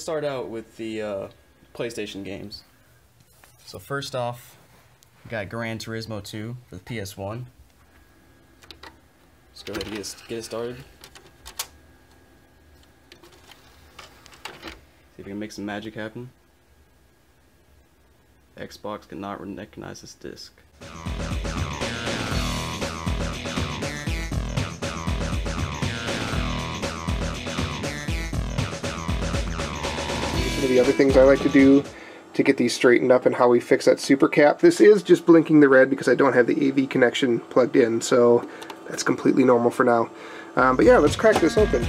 start out with the PlayStation games. So first off, we got Gran Turismo 2 for the PS1. Let's go ahead and get it started. See if we can make some magic happen. Xbox cannot recognize this disc. Some of the other things I like to do to get these straightened up and how we fix that super cap. This is just blinking the red because I don't have the AV connection plugged in, so that's completely normal for now. But yeah, let's crack this open.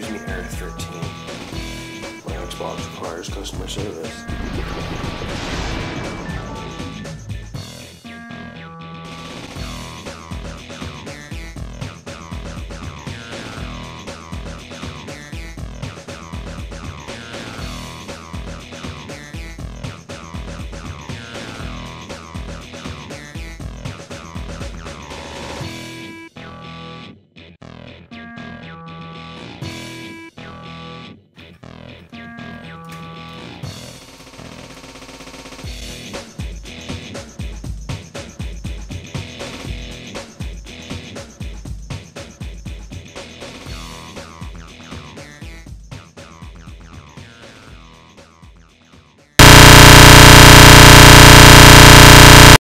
Xbox requires customer service.